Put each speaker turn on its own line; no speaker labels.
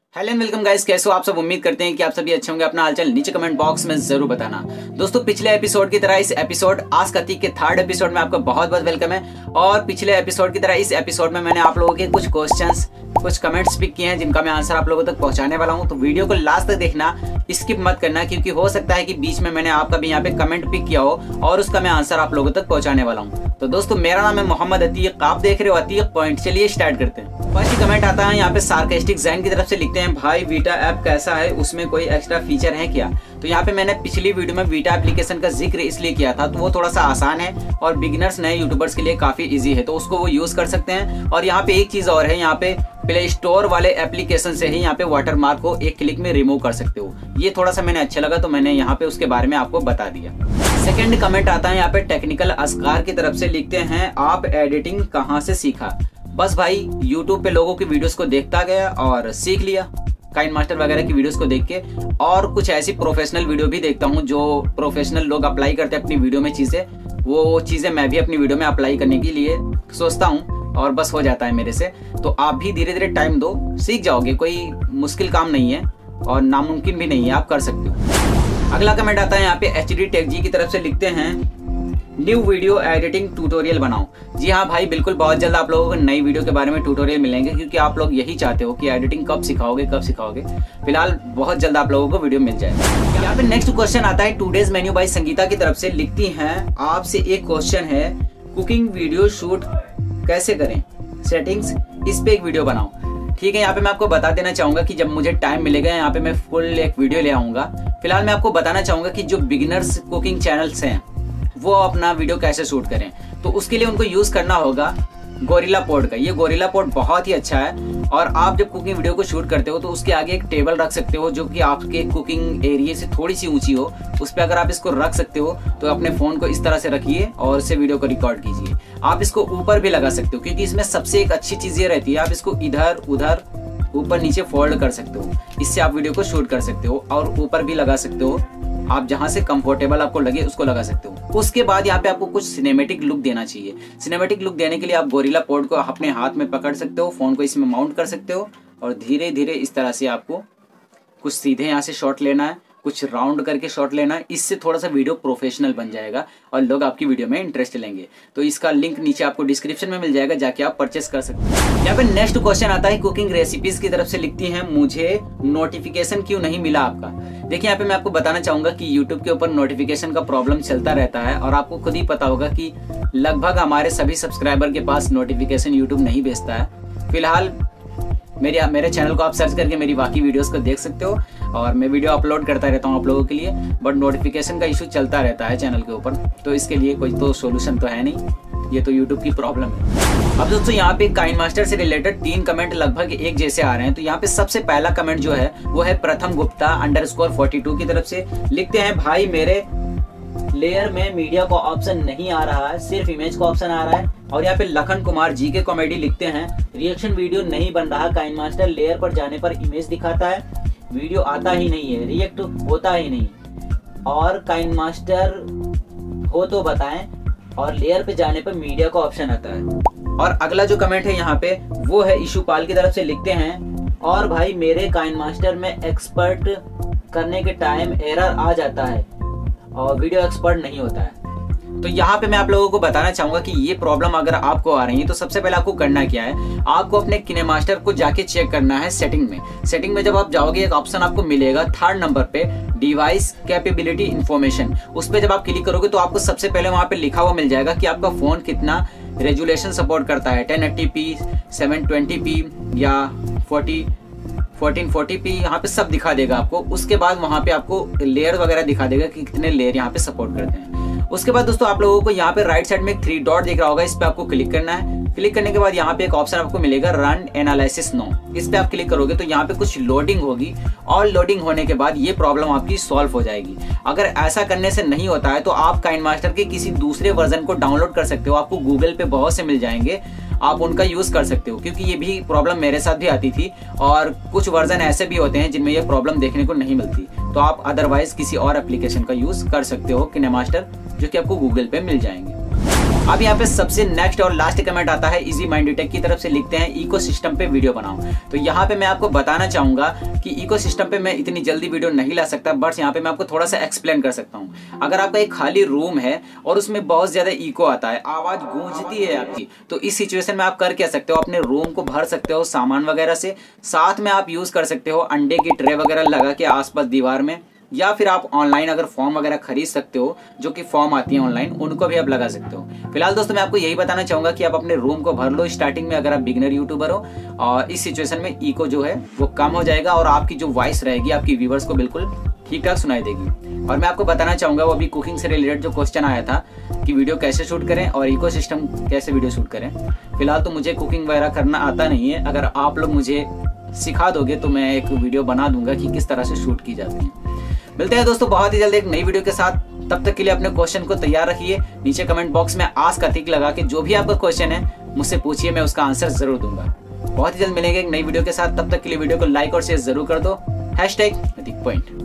Hello and welcome guys, कैसे हो आप सब। उम्मीद करते हैं कि आप सभी अच्छे होंगे। अपना हालचाल नीचे कमेंट बॉक्स में जरूर बताना। दोस्तों, पिछले एपिसोड की तरह इस एपिसोड आस्क अतीक के थर्ड एपिसोड में आपका बहुत बहुत वेलकम है। और पिछले एपिसोड की तरह इस एपिसोड में मैंने आप लोगों के कुछ क्वेश्चंस, कुछ कमेंट्स पिक किए हैं जिनका मैं आंसर आप लोगों तक पहुंचाने वाला हूं। तो वीडियो को लास्ट तक देखना, स्किप मत करना, क्योंकि हो सकता है कि बीच में मैंने आपका भी यहाँ पे कमेंट पिक किया हो और उसका मैं आंसर आप लोगों तक पहुंचाने वाला हूँ। तो दोस्तों, मेरा नाम है मोहम्मद अतीक, आप देख रहे हो अतीक पॉइंट। चलिए स्टार्ट करते हैं। फर्स्ट कमेंट आता है यहाँ पे सार्केस्टिक जैन की तरफ से, लिखते हैं भाई वीटा ऐप कैसा है, उसमें कोई एक्स्ट्रा फीचर है क्या। तो यहाँ पे मैंने पिछली वीडियो में वीटा एप्लीकेशन का जिक्र इसलिए किया था, तो वो थोड़ा सा आसान है और बिगिनर्स नए यूट्यूबर्स के लिए काफी इजी है, तो उसको वो यूज कर सकते हैं। और यहाँ पे एक चीज और है, यहाँ पे प्ले स्टोर वाले एप्लीकेशन से ही यहाँ पे वाटरमार्क को एक क्लिक में रिमूव कर सकते हो। ये थोड़ा सा मैंने अच्छा लगा तो मैंने यहाँ पे उसके बारे में आपको बता दिया। सेकंड कमेंट आता है यहाँ पे टेक्निकल असगार की तरफ से, लिखते हैं आप एडिटिंग कहाँ से सीखा। बस भाई यूट्यूब पे लोगों की वीडियोस को देखता गया और सीख लिया, काइनमास्टर वगैरह की वीडियोस को देख के। और कुछ ऐसी प्रोफेशनल वीडियो भी देखता हूँ जो प्रोफेशनल लोग अप्लाई करते हैं अपनी वीडियो में चीजें, वो चीजें मैं भी अपनी वीडियो में अप्लाई करने के लिए सोचता हूँ और बस हो जाता है मेरे से। तो आप भी धीरे धीरे टाइम दो, सीख जाओगे। कोई मुश्किल काम नहीं है और नामुमकिन भी नहीं है, आप कर सकते हो। अगला कमेंट आता है यहाँ पे HD टेक जी की तरफ से, लिखते हैं न्यू वीडियो एडिटिंग ट्यूटोरियल बनाओ। जी हाँ भाई, बिल्कुल बहुत जल्द आप लोगों को नई वीडियो के बारे में ट्यूटोरियल मिलेंगे, क्योंकि आप लोग यही चाहते हो कि एडिटिंग कब सिखाओगे। फिलहाल बहुत जल्द आप लोगों को वीडियो मिल जाएगा। यहाँ पे नेक्स्ट क्वेश्चन आता है टुडेज मेन्यू बाय संगीता की तरफ से, लिखती हैं आपसे एक क्वेश्चन है, कुकिंग वीडियो शूट कैसे करें, सेटिंग्स, इस पे एक वीडियो बनाओ। ठीक है, यहाँ पे मैं आपको बता देना चाहूंगा कि जब मुझे टाइम मिलेगा यहाँ पे मैं फुल एक वीडियो ले आऊंगा। फिलहाल मैं आपको बताना चाहूंगा कि जो बिगिनर्स कुकिंग चैनल्स हैं वो अपना वीडियो कैसे शूट करें। तो उसके लिए उनको यूज करना होगा गोरिल्ला पोड का। ये गोरिल्ला पोड बहुत ही अच्छा है और आप जब कुकिंग वीडियो को शूट करते हो तो उसके आगे एक टेबल रख सकते हो जो कि आपके कुकिंग एरिया से थोड़ी सी ऊंची हो। उस पर अगर आप इसको रख सकते हो तो अपने फोन को इस तरह से रखिए और इससे वीडियो को रिकॉर्ड कीजिए। आप इसको ऊपर भी लगा सकते हो, क्योंकि इसमें सबसे एक अच्छी चीज ये रहती है, आप इसको इधर उधर ऊपर नीचे फोल्ड कर सकते हो। इससे आप वीडियो को शूट कर सकते हो और ऊपर भी लगा सकते हो। आप जहां से कंफर्टेबल आपको लगे उसको लगा सकते हो। उसके बाद यहाँ पे आपको कुछ सिनेमेटिक लुक देना चाहिए। सिनेमेटिक लुक देने के लिए आप गोरिल्ला पोड को अपने हाथ में पकड़ सकते हो, फोन को इसमें माउंट कर सकते हो और धीरे धीरे इस तरह से आपको कुछ सीधे यहाँ से शॉट लेना है, कुछ राउंड करके शॉट लेना है। इससे थोड़ा सा वीडियो प्रोफेशनल बन जाएगा और लोग आपकी वीडियो में इंटरेस्ट लेंगे। तो इसका लिंक नीचे आपको डिस्क्रिप्शन में मिल जाएगा, जाके आप परचेस कर सकते हैं। यहाँ पे नेक्स्ट क्वेश्चन आता है कुकिंग रेसिपीज की तरफ से, लिखती हैं मुझे नोटिफिकेशन क्यों नहीं मिला आपका। देखिए, यहाँ पे मैं आपको बताना चाहूंगा कि यूट्यूब के ऊपर नोटिफिकेशन का प्रॉब्लम चलता रहता है और आपको खुद ही पता होगा कि लगभग हमारे सभी सब्सक्राइबर के पास नोटिफिकेशन यूट्यूब नहीं भेजता है। फिलहाल मेरे चैनल को आप सर्च करके मेरी बाकी वीडियोस को देख सकते हो और मैं वीडियो अपलोड करता रहता हूँ आप लोगों के लिए, बट नोटिफिकेशन का इशू चलता रहता है चैनल के ऊपर। तो इसके लिए कोई तो सोल्यूशन तो है नहीं, ये तो यूट्यूब की प्रॉब्लम है। अब दोस्तों, यहाँ पे काइनमास्टर से रिलेटेड 3 कमेंट लगभग एक जैसे आ रहे हैं। तो यहाँ पे सबसे पहला कमेंट जो है वो है प्रथम गुप्ता _42 की तरफ से, लिखते हैं भाई मेरे लेयर में मीडिया का ऑप्शन नहीं आ रहा है, सिर्फ इमेज का ऑप्शन आ रहा है। और यहाँ पे लखन कुमार जी के कॉमेडी लिखते हैं रिएक्शन वीडियो नहीं बन रहा, काइनमास्टर लेयर पर जाने पर इमेज दिखाता है, वीडियो आता ही नहीं है, रिएक्ट होता ही नहीं, और काइनमास्टर हो तो बताएं, और लेयर पे जाने पर मीडिया का ऑप्शन आता है। और अगला जो कमेंट है यहाँ पे वो है इशुपाल की तरफ से, लिखते हैं और भाई मेरे काइनमास्टर में एक्सपर्ट करने के टाइम एरर आ जाता है और वीडियो एक्सपर्ट नहीं होता है। तो यहाँ पे मैं आप लोगों को बताना चाहूंगा कि ये प्रॉब्लम अगर आपको आ रही है तो सबसे पहले आपको करना क्या है, आपको अपने किनेमास्टर को जाके चेक करना है सेटिंग में जब आप जाओगे एक ऑप्शन आपको मिलेगा 3rd नंबर पे, डिवाइस कैपेबिलिटी इन्फॉर्मेशन। उस पर जब आप क्लिक करोगे तो आपको सबसे पहले वहां पे लिखा हुआ मिल जाएगा कि आपका फोन कितना रेजुलेशन सपोर्ट करता है, 1080p, 720p या 1440p, यहाँ पे सब दिखा देगा आपको। उसके बाद वहां पे आपको लेयर वगैरह दिखा देगा कि कितने लेयर यहाँ पे सपोर्ट करते हैं। उसके बाद दोस्तों आप लोगों को यहाँ पे राइट साइड में एक 3 डॉट दिख रहा होगा, इस पे आपको क्लिक करना है। क्लिक करने के बाद यहाँ पे एक ऑप्शन आपको मिलेगा रन एनालिसिस नो, इस पे आप क्लिक करोगे तो यहाँ पे कुछ लोडिंग होगी और लोडिंग होने के बाद ये प्रॉब्लम आपकी सॉल्व हो जाएगी। अगर ऐसा करने से नहीं होता है तो आप काइनमास्टर के किसी दूसरे वर्जन को डाउनलोड कर सकते हो, आपको गूगल पे बहुत से मिल जाएंगे, आप उनका यूज कर सकते हो, क्योंकि ये भी प्रॉब्लम मेरे साथ भी आती थी और कुछ वर्जन ऐसे भी होते हैं जिनमें ये प्रॉब्लम देखने को नहीं मिलती। तो आप अदरवाइज किसी और एप्लीकेशन का यूज कर सकते हो किनेमास्टर, जो कि आपको गूगल पे मिल जाएंगे। अब यहाँ पे सबसे नेक्स्ट और लास्ट कमेंट आता है इजी माइंड टेक की तरफ से, लिखते हैं इकोसिस्टम पे वीडियो बनाओ। तो यहाँ पे मैं आपको बताना चाहूंगा कि इकोसिस्टम पे मैं इतनी जल्दी वीडियो नहीं ला सकता, बट यहाँ पे मैं आपको थोड़ा सा एक्सप्लेन कर सकता हूँ। अगर आपका एक खाली रूम है और उसमें बहुत ज्यादा इको आता है, आवाज गूंजती है आपकी, तो इस सिचुएशन में आप कर क्या सकते हो, अपने रूम को भर सकते हो सामान वगैरह से। साथ में आप यूज कर सकते हो अंडे की ट्रे वगैरह लगा के आसपास दीवार में, या फिर आप ऑनलाइन अगर फॉर्म वगैरह खरीद सकते हो, जो कि फॉर्म आती है ऑनलाइन, उनको भी आप लगा सकते हो। फिलहाल दोस्तों मैं आपको यही बताना चाहूंगा कि आप अपने रूम को भर लो स्टार्टिंग में, अगर आप बिगिनर यूट्यूबर हो, और इस सिचुएशन में इको जो है वो कम हो जाएगा और आपकी जो वॉइस रहेगी आपकी व्यूवर्स को बिल्कुल ठीक ठाक सुनाई देगी। और मैं आपको बताना चाहूंगा वो अभी कुकिंग से रिलेटेड जो क्वेश्चन आया था कि वीडियो कैसे शूट करें और इकोसिस्टम कैसे वीडियो शूट करें। फिलहाल तो मुझे कुकिंग वगैरह करना आता नहीं है, अगर आप लोग मुझे सिखा दोगे तो मैं एक वीडियो बना दूंगा कि किस तरह से शूट की जाती है। मिलते हैं दोस्तों बहुत ही जल्द एक नई वीडियो के साथ। तब तक के लिए अपने क्वेश्चन को तैयार रखिए, नीचे कमेंट बॉक्स में आस्क का टिक लगा के जो भी आपका क्वेश्चन है मुझसे पूछिए, मैं उसका आंसर जरूर दूंगा। बहुत ही जल्द मिलेंगे एक नई वीडियो के साथ, तब तक के लिए वीडियो को लाइक और शेयर जरूर कर दो। #NatikPoint।